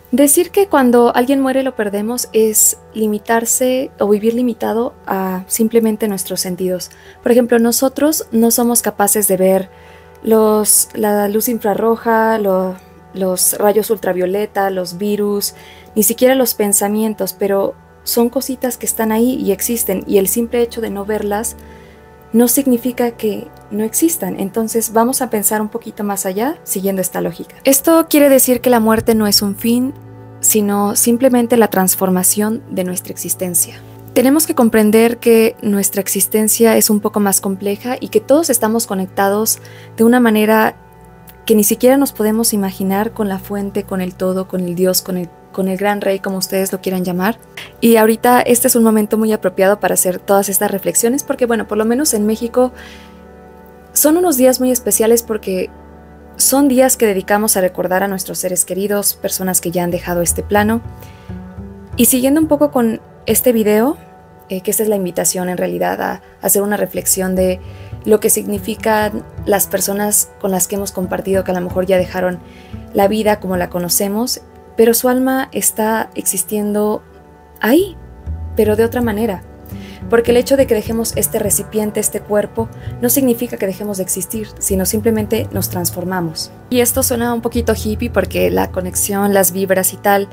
Decir que cuando alguien muere lo perdemos es limitarse o vivir limitado a simplemente nuestros sentidos. Por ejemplo, nosotros no somos capaces de ver la luz infrarroja, los rayos ultravioleta, los virus, ni siquiera los pensamientos, pero son cositas que están ahí y existen, y el simple hecho de no verlas no significa que no existan. Entonces vamos a pensar un poquito más allá siguiendo esta lógica. Esto quiere decir que la muerte no es un fin, sino simplemente la transformación de nuestra existencia. Tenemos que comprender que nuestra existencia es un poco más compleja y que todos estamos conectados de una manera que ni siquiera nos podemos imaginar, con la fuente, con el todo, con el Dios, con el gran rey, como ustedes lo quieran llamar. Y ahorita este es un momento muy apropiado para hacer todas estas reflexiones, porque bueno, por lo menos en México son unos días muy especiales porque son días que dedicamos a recordar a nuestros seres queridos, personas que ya han dejado este plano. Y siguiendo un poco con este video, que esta es la invitación en realidad a hacer una reflexión de lo que significan las personas con las que hemos compartido, que a lo mejor ya dejaron la vida como la conocemos, pero su alma está existiendo ahí, pero de otra manera. Porque el hecho de que dejemos este recipiente, este cuerpo, no significa que dejemos de existir, sino simplemente nos transformamos. Y esto suena un poquito hippie porque la conexión, las vibras y tal,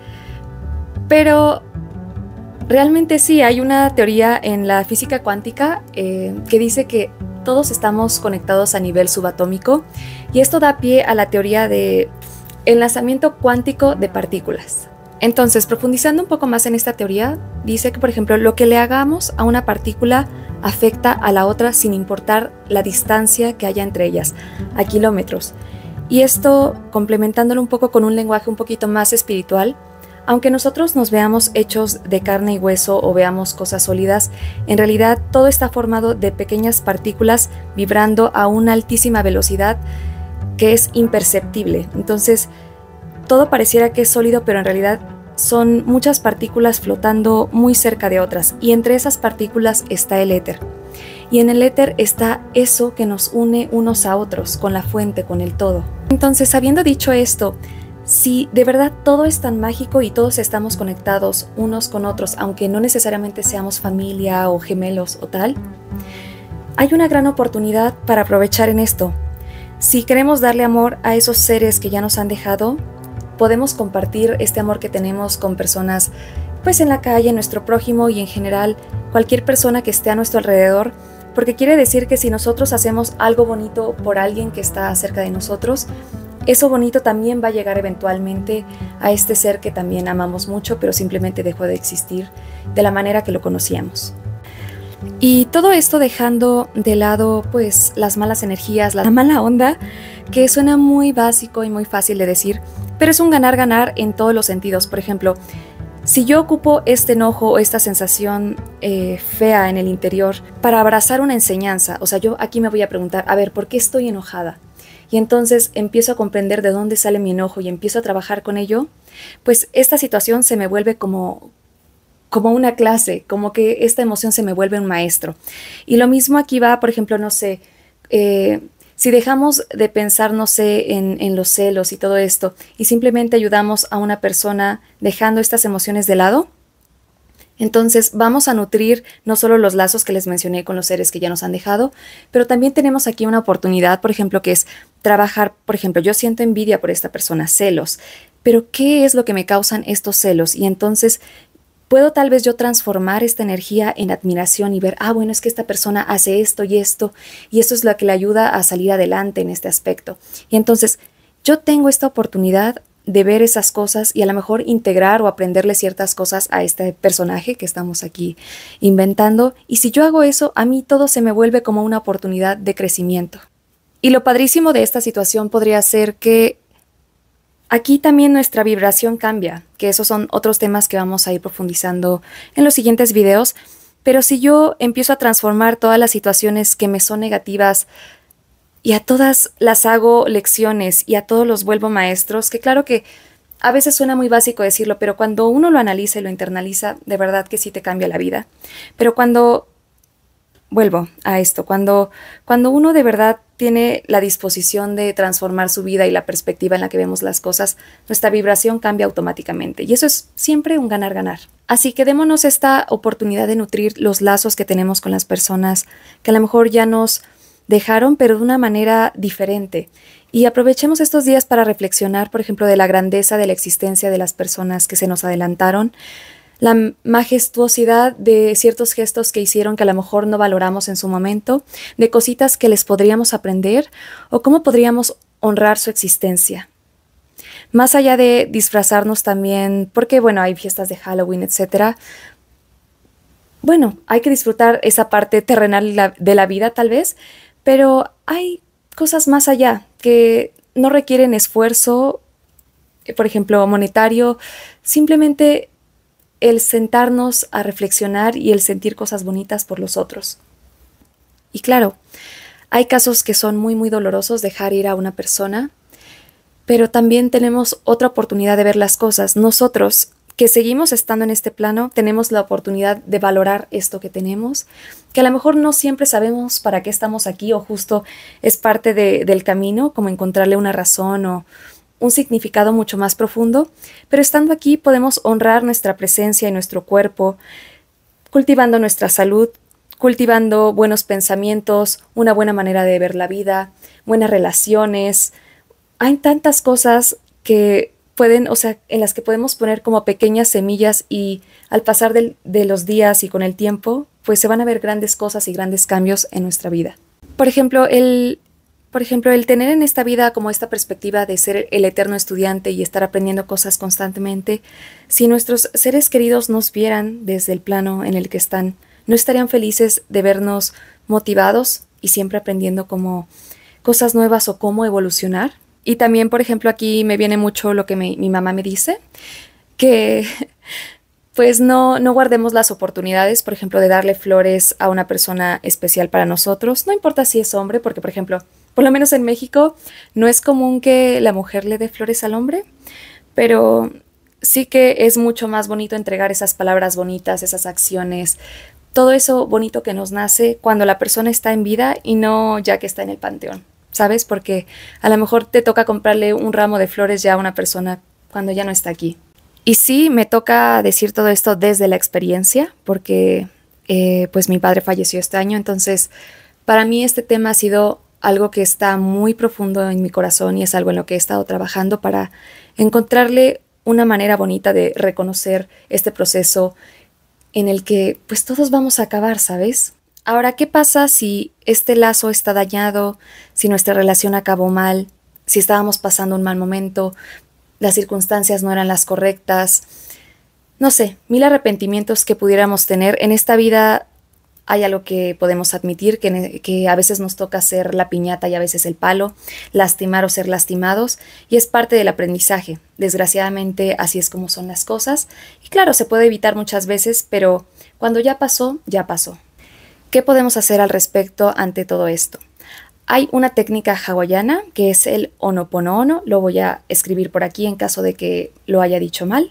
pero realmente sí, hay una teoría en la física cuántica que dice que todos estamos conectados a nivel subatómico, y esto da pie a la teoría de enlazamiento cuántico de partículas. Entonces, profundizando un poco más en esta teoría, dice que, por ejemplo, lo que le hagamos a una partícula afecta a la otra sin importar la distancia que haya entre ellas, a kilómetros. Y esto, complementándolo un poco con un lenguaje un poquito más espiritual, aunque nosotros nos veamos hechos de carne y hueso o veamos cosas sólidas, en realidad todo está formado de pequeñas partículas vibrando a una altísima velocidad que es imperceptible. Entonces, todo pareciera que es sólido, pero en realidad son muchas partículas flotando muy cerca de otras, y entre esas partículas está el éter. Y en el éter está eso que nos une unos a otros, con la fuente, con el todo. Entonces, habiendo dicho esto, si de verdad todo es tan mágico y todos estamos conectados unos con otros, aunque no necesariamente seamos familia o gemelos o tal, hay una gran oportunidad para aprovechar en esto. Si queremos darle amor a esos seres que ya nos han dejado, podemos compartir este amor que tenemos con personas, pues en la calle, nuestro prójimo y en general cualquier persona que esté a nuestro alrededor, porque quiere decir que si nosotros hacemos algo bonito por alguien que está cerca de nosotros, eso bonito también va a llegar eventualmente a este ser que también amamos mucho, pero simplemente dejó de existir de la manera que lo conocíamos. Y todo esto dejando de lado pues las malas energías, la mala onda, que suena muy básico y muy fácil de decir, pero es un ganar-ganar en todos los sentidos. Por ejemplo, si yo ocupo este enojo o esta sensación fea en el interior para abrazar una enseñanza, o sea, yo aquí me voy a preguntar, a ver, ¿por qué estoy enojada? Y entonces empiezo a comprender de dónde sale mi enojo y empiezo a trabajar con ello, pues esta situación se me vuelve como una clase, como que esta emoción se me vuelve un maestro. Y lo mismo aquí va, por ejemplo, no sé, si dejamos de pensar, no sé, en los celos y todo esto, y simplemente ayudamos a una persona dejando estas emociones de lado, entonces vamos a nutrir no solo los lazos que les mencioné con los seres que ya nos han dejado, pero también tenemos aquí una oportunidad, por ejemplo, que es trabajar. Por ejemplo, yo siento envidia por esta persona, celos, pero ¿qué es lo que me causan estos celos? Y entonces puedo tal vez yo transformar esta energía en admiración y ver, bueno, es que esta persona hace esto, y esto es lo que le ayuda a salir adelante en este aspecto. Y entonces yo tengo esta oportunidad de ver esas cosas y a lo mejor integrar o aprenderle ciertas cosas a este personaje que estamos aquí inventando. Y si yo hago eso, a mí todo se me vuelve como una oportunidad de crecimiento. Y lo padrísimo de esta situación podría ser que aquí también nuestra vibración cambia, que esos son otros temas que vamos a ir profundizando en los siguientes videos. Pero si yo empiezo a transformar todas las situaciones que me son negativas y a todas las hago lecciones y a todos los vuelvo maestros, que claro que a veces suena muy básico decirlo, pero cuando uno lo analiza y lo internaliza, de verdad que sí te cambia la vida. Pero cuando vuelvo a esto, cuando uno de verdad tiene la disposición de transformar su vida y la perspectiva en la que vemos las cosas, nuestra vibración cambia automáticamente y eso es siempre un ganar-ganar. Así que démonos esta oportunidad de nutrir los lazos que tenemos con las personas que a lo mejor ya nos dejaron, pero de una manera diferente. Y aprovechemos estos días para reflexionar, por ejemplo, de la grandeza de la existencia de las personas que se nos adelantaron, la majestuosidad de ciertos gestos que hicieron que a lo mejor no valoramos en su momento, de cositas que les podríamos aprender o cómo podríamos honrar su existencia. Más allá de disfrazarnos también, porque bueno, hay fiestas de Halloween, etcétera. Bueno, hay que disfrutar esa parte terrenal de la vida tal vez, pero hay cosas más allá que no requieren esfuerzo, por ejemplo, monetario, simplemente el sentarnos a reflexionar y el sentir cosas bonitas por los otros. Y claro, hay casos que son muy, muy dolorosos dejar ir a una persona, pero también tenemos otra oportunidad de ver las cosas. Nosotros, que seguimos estando en este plano, tenemos la oportunidad de valorar esto que tenemos, que a lo mejor no siempre sabemos para qué estamos aquí o justo es parte del camino, como encontrarle una razón o un significado mucho más profundo, pero estando aquí podemos honrar nuestra presencia y nuestro cuerpo, cultivando nuestra salud, cultivando buenos pensamientos, una buena manera de ver la vida, buenas relaciones. Hay tantas cosas que pueden, o sea, en las que podemos poner como pequeñas semillas y al pasar de los días y con el tiempo, pues se van a ver grandes cosas y grandes cambios en nuestra vida. Por ejemplo, el tener en esta vida como esta perspectiva de ser el eterno estudiante y estar aprendiendo cosas constantemente, si nuestros seres queridos nos vieran desde el plano en el que están, ¿no estarían felices de vernos motivados y siempre aprendiendo como cosas nuevas o cómo evolucionar? Y también, por ejemplo, aquí me viene mucho lo que mi mamá me dice, que pues no guardemos las oportunidades, por ejemplo, de darle flores a una persona especial para nosotros. No importa si es hombre, porque, por ejemplo, por lo menos en México no es común que la mujer le dé flores al hombre, pero sí que es mucho más bonito entregar esas palabras bonitas, esas acciones, todo eso bonito que nos nace cuando la persona está en vida y no ya que está en el panteón, ¿sabes? Porque a lo mejor te toca comprarle un ramo de flores ya a una persona cuando ya no está aquí. Y sí, me toca decir todo esto desde la experiencia, porque pues mi padre falleció este año, entonces para mí este tema ha sido algo que está muy profundo en mi corazón y es algo en lo que he estado trabajando para encontrarle una manera bonita de reconocer este proceso en el que pues todos vamos a acabar, ¿sabes? Ahora, ¿qué pasa si este lazo está dañado, si nuestra relación acabó mal, si estábamos pasando un mal momento, las circunstancias no eran las correctas? No sé, mil arrepentimientos que pudiéramos tener. En esta vida hay algo que podemos admitir, que a veces nos toca ser la piñata y a veces el palo, lastimar o ser lastimados, y es parte del aprendizaje. Desgraciadamente, así es como son las cosas. Y claro, se puede evitar muchas veces, pero cuando ya pasó, ya pasó. ¿Qué podemos hacer al respecto ante todo esto? Hay una técnica hawaiana que es el Ho'oponopono, lo voy a escribir por aquí en caso de que lo haya dicho mal.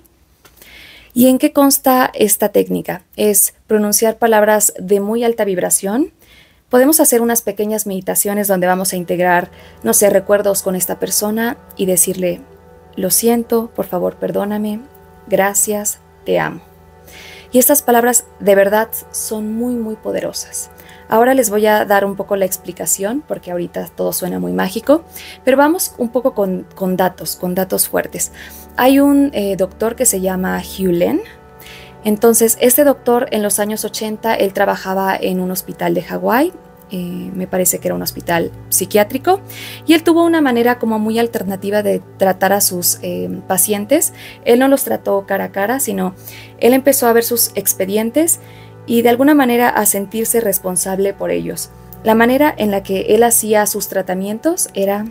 ¿Y en qué consta esta técnica? Es pronunciar palabras de muy alta vibración. Podemos hacer unas pequeñas meditaciones donde vamos a integrar, no sé, recuerdos con esta persona y decirle, lo siento, por favor, perdóname, gracias, te amo. Y estas palabras de verdad son muy, muy poderosas. Ahora les voy a dar un poco la explicación, porque ahorita todo suena muy mágico, pero vamos un poco con datos fuertes. Hay un doctor que se llama Hugh Len. Entonces, este doctor en los años 80, él trabajaba en un hospital de Hawái, me parece que era un hospital psiquiátrico, y él tuvo una manera como muy alternativa de tratar a sus pacientes. Él no los trató cara a cara, sino él empezó a ver sus expedientes y de alguna manera a sentirse responsable por ellos. La manera en la que él hacía sus tratamientos era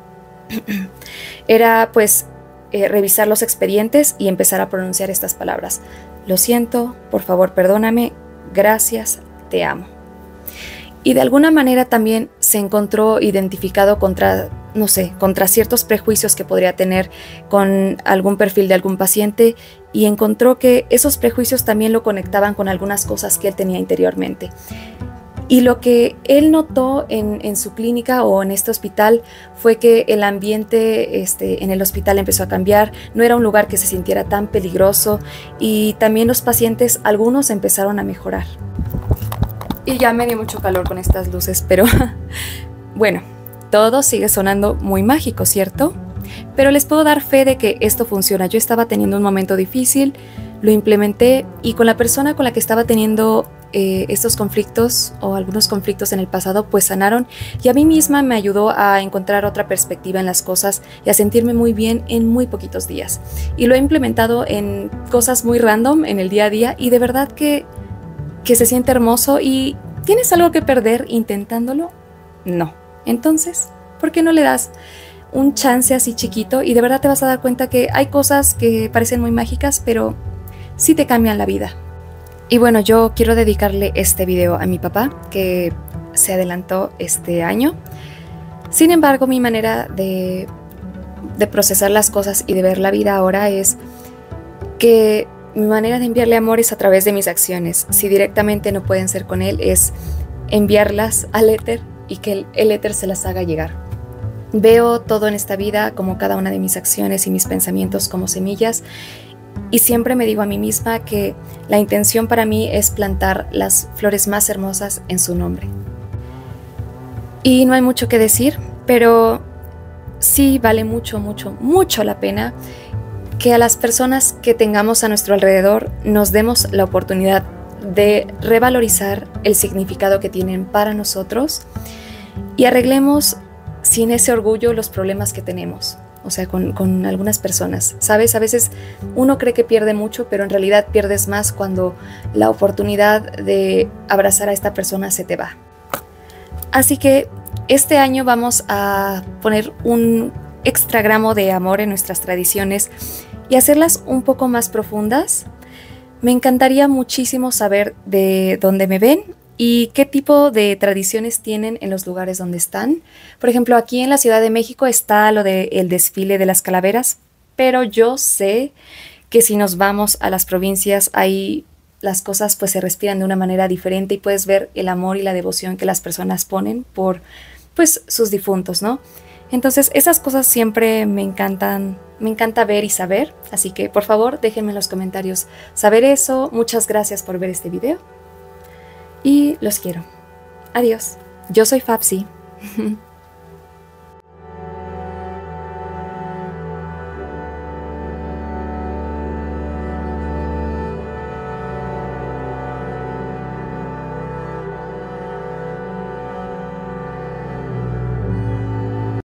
pues revisar los expedientes y empezar a pronunciar estas palabras. Lo siento, por favor, perdóname, gracias, te amo. Y de alguna manera también se encontró identificado contra, no sé, contra ciertos prejuicios que podría tener con algún perfil de algún paciente, y encontró que esos prejuicios también lo conectaban con algunas cosas que él tenía interiormente. Y lo que él notó en su clínica o en este hospital fue que el ambiente en el hospital empezó a cambiar, no era un lugar que se sintiera tan peligroso y también los pacientes, algunos empezaron a mejorar. Y ya me dio mucho calor con estas luces, pero bueno, todo sigue sonando muy mágico, ¿cierto? Pero les puedo dar fe de que esto funciona. Yo estaba teniendo un momento difícil, lo implementé y con la persona con la que estaba teniendo estos conflictos o algunos conflictos en el pasado pues sanaron y a mí misma me ayudó a encontrar otra perspectiva en las cosas y a sentirme muy bien en muy poquitos días. Y lo he implementado en cosas muy random en el día a día y de verdad que se siente hermoso. ¿Y tienes algo que perder intentándolo? No. Entonces, ¿por qué no le das un chance así chiquito y de verdad te vas a dar cuenta que hay cosas que parecen muy mágicas, pero sí te cambian la vida? Y bueno, yo quiero dedicarle este video a mi papá, que se adelantó este año. Sin embargo, mi manera de procesar las cosas y de ver la vida ahora es que mi manera de enviarle amor es a través de mis acciones. Si directamente no pueden ser con él, es enviarlas al éter y que el éter se las haga llegar. Veo todo en esta vida como cada una de mis acciones y mis pensamientos como semillas y siempre me digo a mí misma que la intención para mí es plantar las flores más hermosas en su nombre. Y no hay mucho que decir, pero sí vale mucho, mucho, mucho la pena que a las personas que tengamos a nuestro alrededor nos demos la oportunidad de revalorizar el significado que tienen para nosotros y arreglemos sin ese orgullo los problemas que tenemos, o sea, con algunas personas, ¿sabes? A veces uno cree que pierde mucho, pero en realidad pierdes más cuando la oportunidad de abrazar a esta persona se te va. Así que este año vamos a poner un extra gramo de amor en nuestras tradiciones y hacerlas un poco más profundas. Me encantaría muchísimo saber de dónde me ven y qué tipo de tradiciones tienen en los lugares donde están. Por ejemplo, aquí en la Ciudad de México está lo del desfile de las calaveras, pero yo sé que si nos vamos a las provincias, ahí las cosas pues se respiran de una manera diferente y puedes ver el amor y la devoción que las personas ponen por pues sus difuntos, ¿no? Entonces esas cosas siempre me encantan, me encanta ver y saber, así que por favor déjenme en los comentarios saber eso. Muchas gracias por ver este video y los quiero. Adiós, yo soy Fabsi.